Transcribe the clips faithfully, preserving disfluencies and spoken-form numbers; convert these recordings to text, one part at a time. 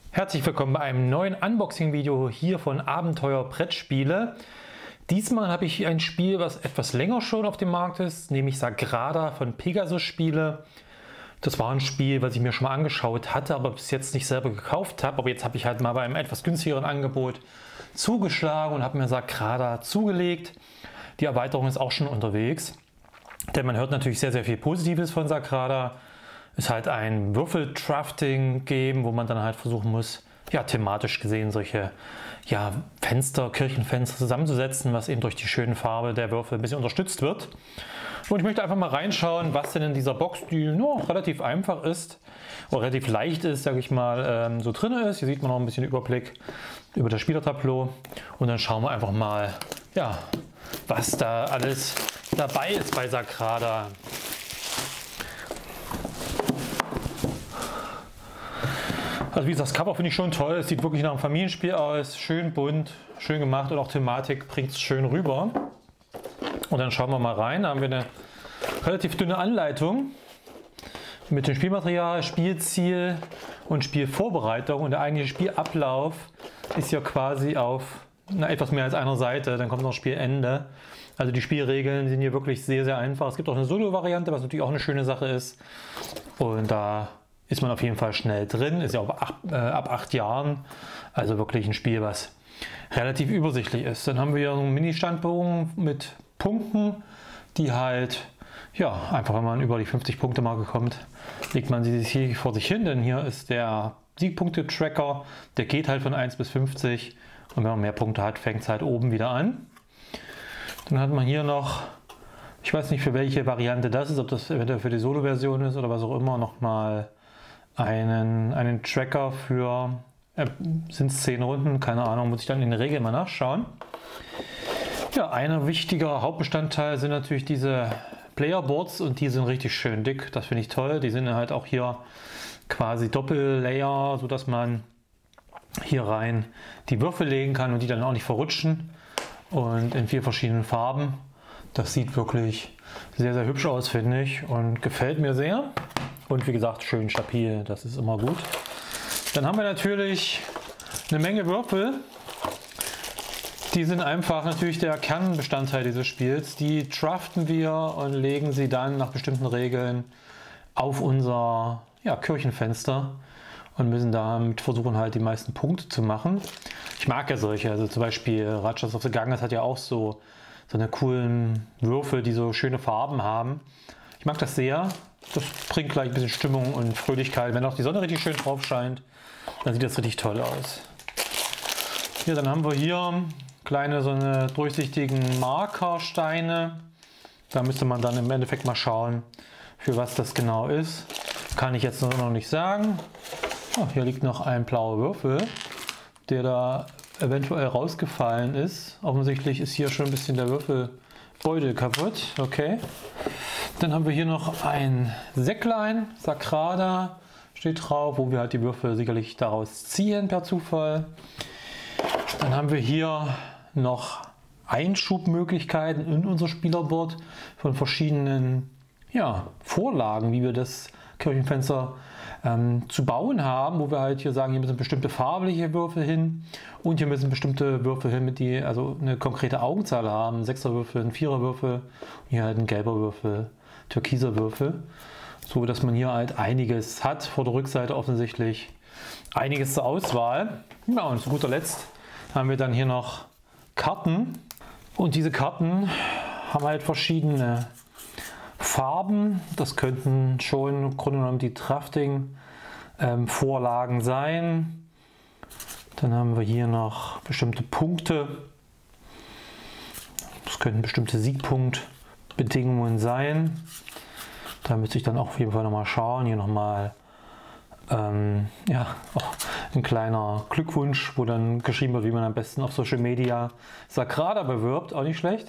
Herzlich willkommen bei einem neuen Unboxing-Video hier von Abenteuer Brettspiele. Diesmal habe ich ein Spiel, was etwas länger schon auf dem Markt ist, nämlich Sagrada von Pegasus Spiele. Das war ein Spiel, was ich mir schon mal angeschaut hatte, aber bis jetzt nicht selber gekauft habe. Aber jetzt habe ich halt mal bei einem etwas günstigeren Angebot zugeschlagen und habe mir Sagrada zugelegt. Die Erweiterung ist auch schon unterwegs, denn man hört natürlich sehr, sehr viel Positives von Sagrada. Ist halt ein Würfel-Drafting-Game, wo man dann halt versuchen muss, ja, thematisch gesehen solche ja, Fenster, Kirchenfenster zusammenzusetzen, was eben durch die schöne Farbe der Würfel ein bisschen unterstützt wird. Und ich möchte einfach mal reinschauen, was denn in dieser Box, die noch relativ einfach ist, oder relativ leicht ist, sage ich mal, ähm, so drin ist. Hier sieht man noch ein bisschen Überblick über das Spielertableau. Und dann schauen wir einfach mal, ja, was da alles dabei ist bei Sagrada. Also wie gesagt, das Cover finde ich schon toll. Es sieht wirklich nach einem Familienspiel aus. Schön bunt, schön gemacht und auch Thematik bringt es schön rüber. Und dann schauen wir mal rein. Da haben wir eine relativ dünne Anleitung mit dem Spielmaterial, Spielziel und Spielvorbereitung. Und der eigentliche Spielablauf ist ja quasi auf na, etwas mehr als einer Seite. Dann kommt noch Spielende. Also die Spielregeln sind hier wirklich sehr, sehr einfach. Es gibt auch eine Solo-Variante, was natürlich auch eine schöne Sache ist. Und da ist man auf jeden Fall schnell drin, ist ja auch ab, äh, ab acht Jahren, also wirklich ein Spiel, was relativ übersichtlich ist. Dann haben wir hier einen Mini-Standbogen mit Punkten, die halt, ja, einfach wenn man über die fünfzig Punkte Marke kommt, legt man sie hier vor sich hin, denn hier ist der Siegpunkte-Tracker, der geht halt von eins bis fünfzig und wenn man mehr Punkte hat, fängt es halt oben wieder an. Dann hat man hier noch, ich weiß nicht für welche Variante das ist, ob das eventuell für die Solo-Version ist oder was auch immer, nochmal Einen, einen Tracker für, äh, sind es zehn Runden, keine Ahnung, muss ich dann in der Regel mal nachschauen. Ja, ein wichtiger Hauptbestandteil sind natürlich diese Playerboards und die sind richtig schön dick, das finde ich toll. Die sind halt auch hier quasi Doppellayer, sodass man hier rein die Würfel legen kann und die dann auch nicht verrutschen und in vier verschiedenen Farben. Das sieht wirklich sehr, sehr hübsch aus, finde ich, und gefällt mir sehr. Und wie gesagt, schön stabil, das ist immer gut. Dann haben wir natürlich eine Menge Würfel. Die sind einfach natürlich der Kernbestandteil dieses Spiels. Die draften wir und legen sie dann nach bestimmten Regeln auf unser ja, Kirchenfenster und müssen damit versuchen, halt die meisten Punkte zu machen. Ich mag ja solche, also zum Beispiel Rajas of the Ganges hat ja auch so, so eine coolen Würfel, die so schöne Farben haben. Ich mag das sehr. Das bringt gleich ein bisschen Stimmung und Fröhlichkeit. Wenn auch die Sonne richtig schön drauf scheint, dann sieht das richtig toll aus. Ja, dann haben wir hier kleine so eine durchsichtigen Markersteine. Da müsste man dann im Endeffekt mal schauen, für was das genau ist. Kann ich jetzt noch nicht sagen. Oh, hier liegt noch ein blauer Würfel, der da eventuell rausgefallen ist. Offensichtlich ist hier schon ein bisschen der Würfelbeutel kaputt. Okay. Dann haben wir hier noch ein Säcklein, Sagrada steht drauf, wo wir halt die Würfel sicherlich daraus ziehen per Zufall. Dann haben wir hier noch Einschubmöglichkeiten in unser Spielerboard von verschiedenen ja, Vorlagen, wie wir das Kirchenfenster ähm, zu bauen haben, wo wir halt hier sagen, hier müssen bestimmte farbliche Würfel hin und hier müssen bestimmte Würfel hin, mit die also eine konkrete Augenzahl haben, ein Sechserwürfel, ein Viererwürfel und hier halt ein gelber Würfel. Türkiser Würfel, so dass man hier halt einiges hat, vor der Rückseite offensichtlich einiges zur Auswahl. Ja, und zu guter Letzt haben wir dann hier noch Karten und diese Karten haben halt verschiedene Farben. Das könnten schon im Grunde genommen die Drafting ähm, Vorlagen sein. Dann haben wir hier noch bestimmte Punkte. Das könnten bestimmte Siegpunktbedingungen sein. Da müsste ich dann auch auf jeden Fall nochmal schauen. Hier nochmal ähm, ja, oh, ein kleiner Glückwunsch, wo dann geschrieben wird, wie man am besten auf Social Media Sagrada bewirbt. Auch nicht schlecht.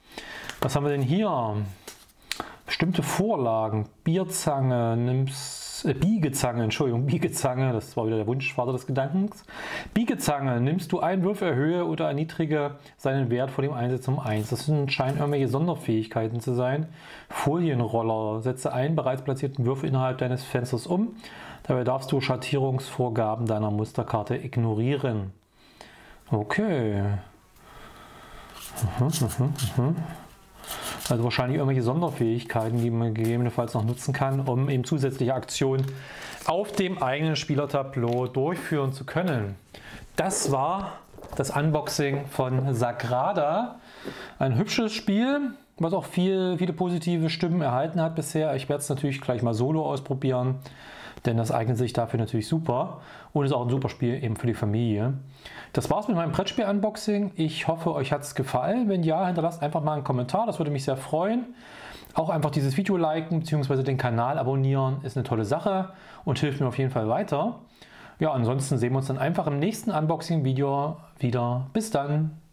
Was haben wir denn hier? Bestimmte Vorlagen. Bierzange, nimm's äh, Biegezange, Entschuldigung, Biegezange, das war wieder der Wunschvater des Gedankens. Biegezange, nimmst du einen Würfel, erhöhe oder erniedrige seinen Wert vor dem Einsatz um eins. Das scheinen irgendwelche Sonderfähigkeiten zu sein. Folienroller, setze einen bereits platzierten Würfel innerhalb deines Fensters um. Dabei darfst du Schattierungsvorgaben deiner Musterkarte ignorieren. Okay. Mhm, mhm, mhm. Also wahrscheinlich irgendwelche Sonderfähigkeiten, die man gegebenenfalls noch nutzen kann, um eben zusätzliche Aktionen auf dem eigenen Spielertableau durchführen zu können. Das war das Unboxing von Sagrada. Ein hübsches Spiel, was auch viel, viele positive Stimmen erhalten hat bisher. Ich werde es natürlich gleich mal solo ausprobieren, denn das eignet sich dafür natürlich super und ist auch ein super Spiel eben für die Familie. Das war's mit meinem Brettspiel-Unboxing. Ich hoffe, euch hat es gefallen. Wenn ja, hinterlasst einfach mal einen Kommentar, das würde mich sehr freuen. Auch einfach dieses Video liken bzw. den Kanal abonnieren ist eine tolle Sache und hilft mir auf jeden Fall weiter. Ja, ansonsten sehen wir uns dann einfach im nächsten Unboxing-Video wieder. Bis dann!